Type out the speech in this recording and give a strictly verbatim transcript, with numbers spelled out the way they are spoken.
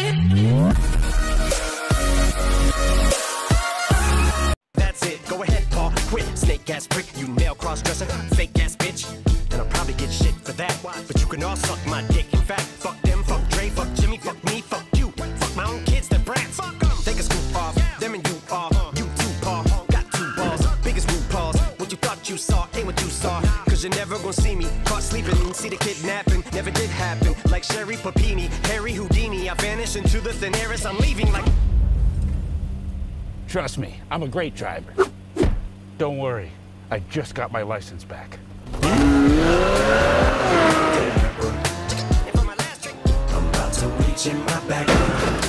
That's it, go ahead, Paul, quit. Snake ass prick, you male cross-dresser, fake ass bitch. And I'll probably get shit for that. But you can all suck my dick. In fact, fuck them, fuck Dre, fuck Jimmy, fuck me, fuck you. Fuck my own kids, they're brats. Fuck them. They can scoop off, them and you off. You too, Paul, got two balls. Biggest root paws. What you thought you saw ain't what you saw. Cause you're never gonna see me caught sleeping. See the kidnapping, never did happen. Like Sherry Papini, Harry Houdini. I vanish into the thin air as I'm leaving like... Trust me, I'm a great driver. Don't worry, I just got my license back. I'm about to reach in my back.